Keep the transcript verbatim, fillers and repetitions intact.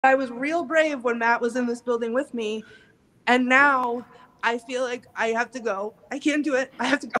I was real brave when Matt was in this building with me, and now I feel like I have to go. I can't do it. I have to go.